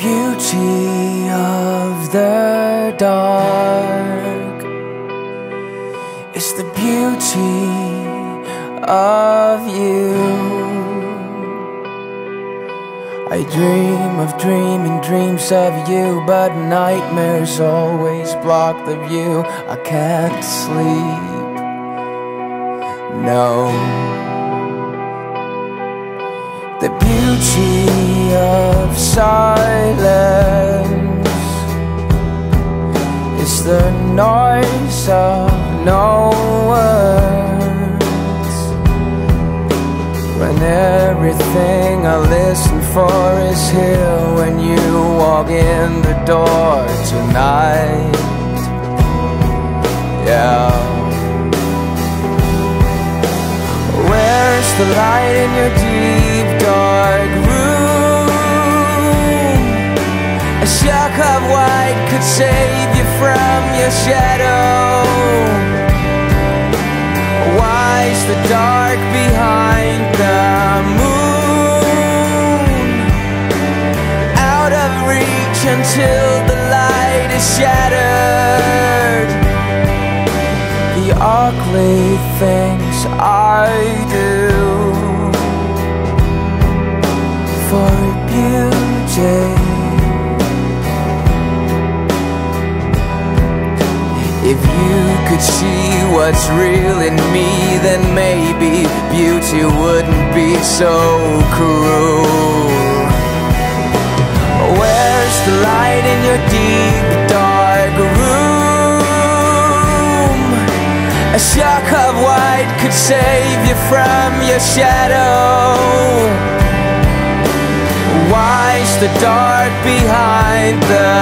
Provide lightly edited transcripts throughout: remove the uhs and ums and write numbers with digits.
beauty of the dark. It's the beauty of you. I dream of dreaming dreams of you, but nightmares always block the view. I can't sleep, no. The beauty of silence is the noise of no words, when everything I listen for is here when you walk in the door tonight. Yeah. Where's the light in your deep dark room? A shock of white could save you from your shadow. Why's the dark behind the moon? Out of reach until the light is shattered. The ugly things I do for beauty. If you could see what's real in me, then maybe beauty wouldn't be so cruel. Where's the light in your deep dark room? A shock of white could save you from your shadow. Why's the dark behind the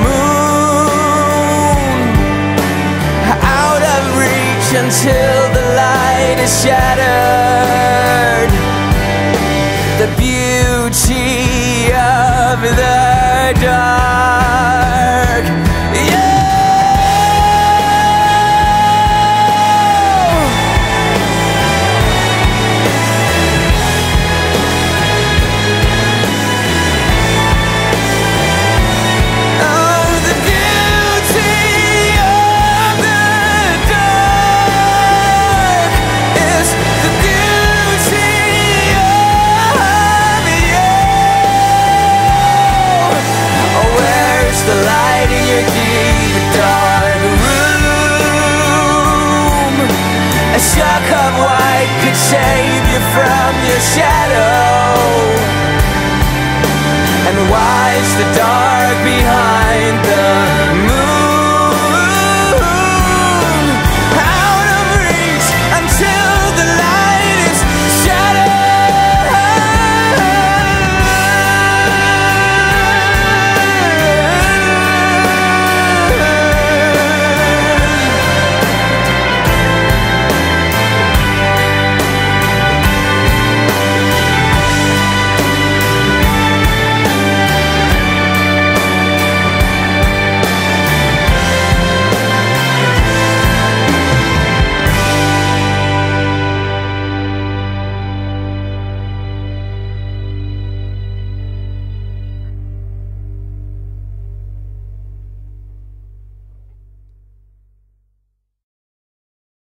moon? Out of reach until the light is shattered. The beauty of the dark. Yeah. A shock of white could save you from your shadow. And why's the dark